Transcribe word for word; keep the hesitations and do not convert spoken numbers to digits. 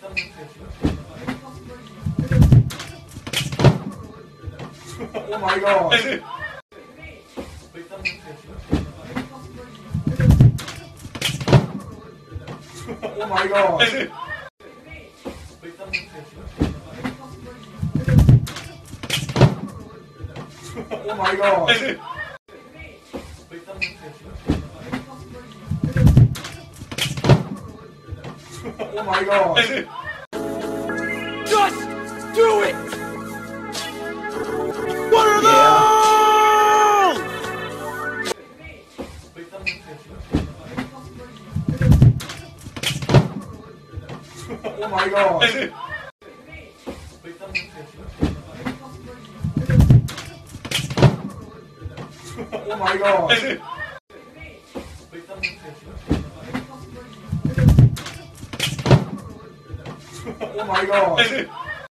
Oh my god. Oh my god. Oh my god. Oh my god. Just do it! What are Yeah. those? Oh my god. Oh my god. Oh my god.